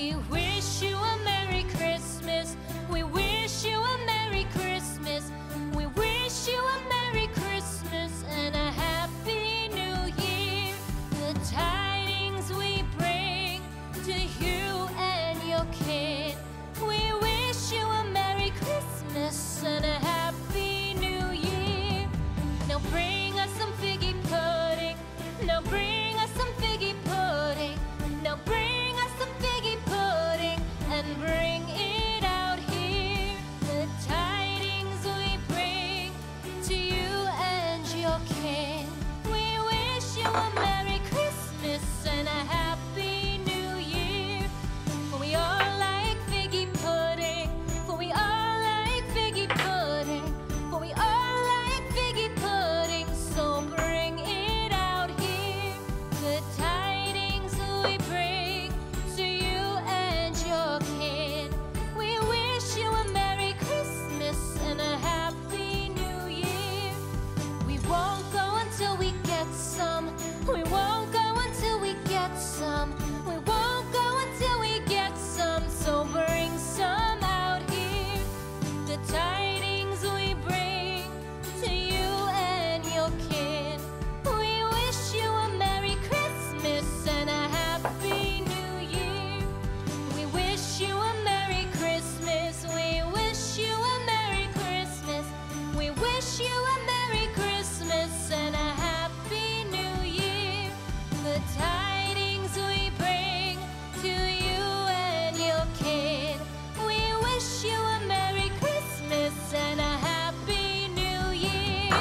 We wish you a Merry Christmas. We wish you a Merry Christmas. We wish you a Merry Christmas and a Happy New Year. The tidings we bring to you and your kid. We wish you a Merry Christmas and a Happy New Year. Now bring us some figgy pudding. Now bring us some figgy pudding. Now bring us some figgy pudding and bring it out here. The tidings we bring to you and your kin. We wish you a Merry Christmas and a Happy New Year. For we all like figgy pudding. For we all like figgy pudding. For we all like figgy pudding. So bring it out here. The tidings we bring to you and your kid. We wish you a Merry Christmas and a Happy New Year. We won't go until we get some. We won't go until we get some. We won't go until we get some. So bring some out here. The tidings we bring to you and your kid. We wish you a Merry Christmas and a Happy New Year. We wish you a Merry Christmas. We wish you a Merry Christmas. We wish you a Merry Christmas and a Happy New Year. The tidings we bring to you and your kid. We wish you a Merry Christmas and a Happy New Year.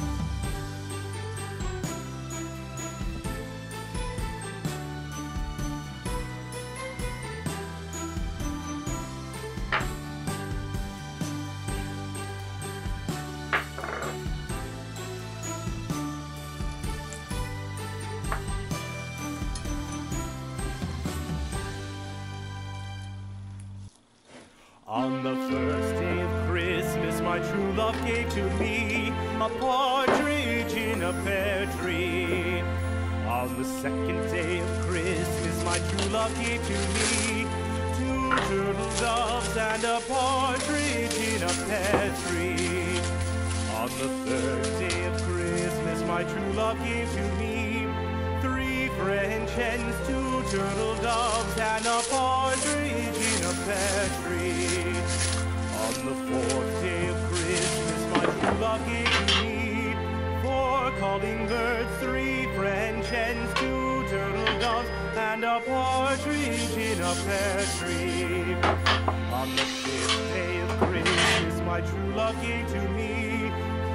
On the first day of Christmas, my true love gave to me a partridge in a pear tree. On the second day of Christmas, my true love gave to me two turtle doves and a partridge in a pear tree. On the third day of Christmas, my true love gave to me three French hens, two turtle doves, and a partridge in a pear tree. On the fourth day of Christmas, my true love gave to me four calling birds, three French hens, two turtle doves, and a partridge in a pear tree. On the fifth day of Christmas, my true love gave to me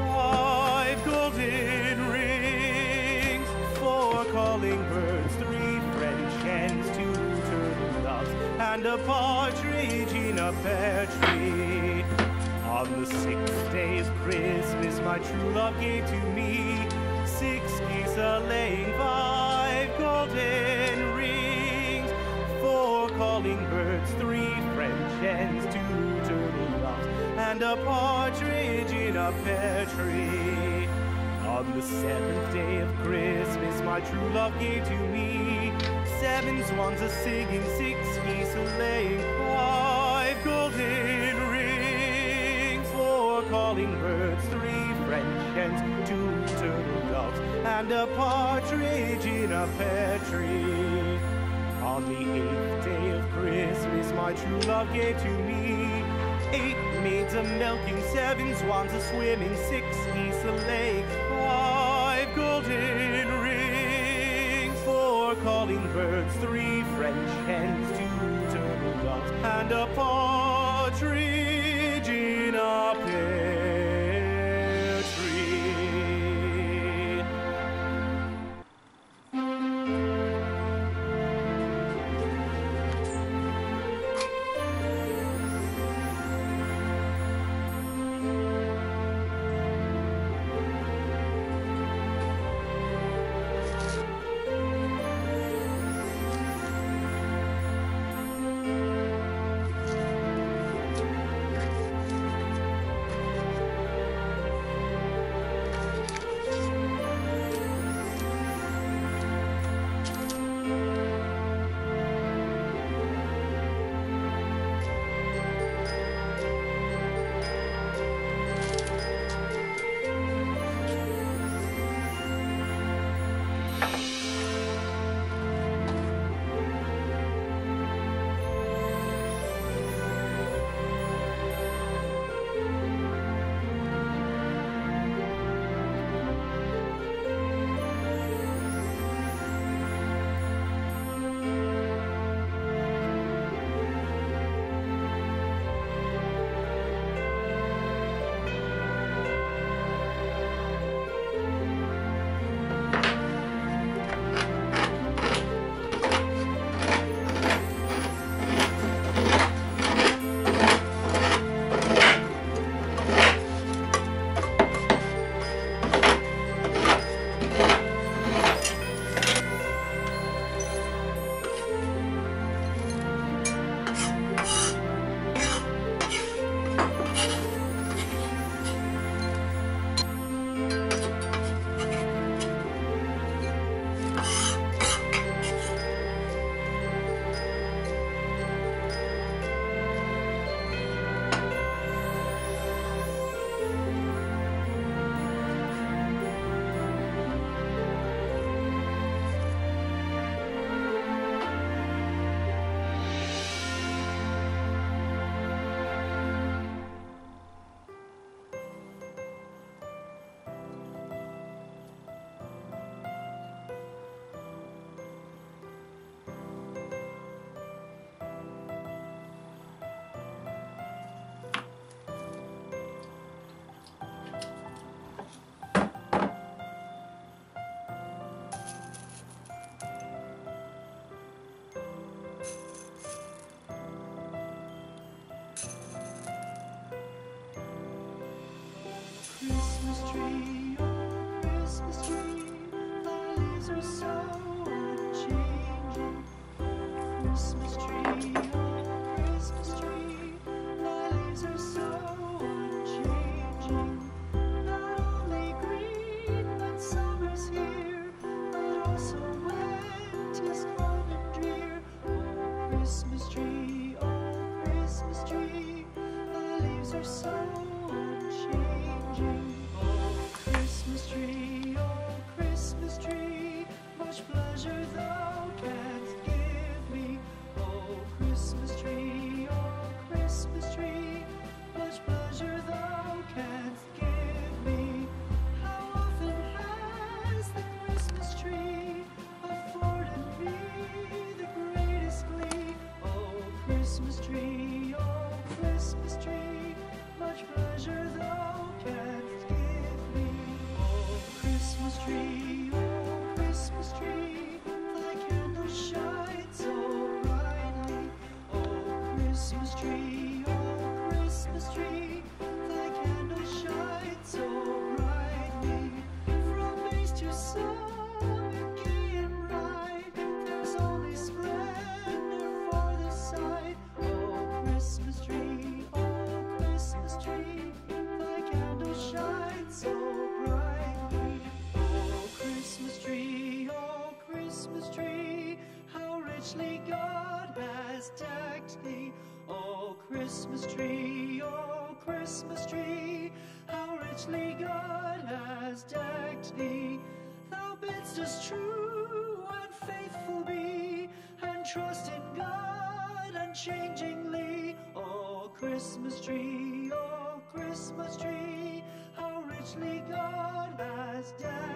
five golden rings, four calling birds, three French hens, two turtle doves, and a partridge in a pear tree. On the sixth day of Christmas, my true love gave to me six geese a-laying, five golden rings, four calling birds, three French hens, two turtle doves, and a partridge in a pear tree. On the seventh day of Christmas, my true love gave to me seven swans a-singing, six geese a-laying, five golden rings, four calling birds, three French hens, two turtle doves, and a partridge in a pear tree. On the eighth day of Christmas, my true love gave to me eight maids a-milking, seven swans a-swimming, six geese a-laying, five golden rings, four calling birds, three French hens, two turtle doves, and a partridge in a pear tree. tree, oh Christmas tree, thy leaves are so unchanging. Christmas tree, oh Christmas tree, thy leaves are so unchanging. Not only green when summer's here, but also when 'tis cold and drear. Oh Christmas tree, thy leaves are so unchanging. Oh Christmas tree, much pleasure thou canst give me. Oh Christmas tree, much pleasure thou canst give me. How often has the Christmas tree afforded me the greatest glee? Oh Christmas tree, much pleasure thou canst give me. Oh Christmas tree, thy candles shine so brightly. Oh Christmas tree, thy candles shine so brightly. From base to summit, gay and bright, there's only splendor for the sight. Oh Christmas tree, thy candles shine so brightly. Oh Christmas tree, how richly God has decked thee. Oh Christmas tree, how richly God has decked thee. Thou bidst us true and faithful be, and trust in God unchangingly. Oh Christmas tree, how richly God has decked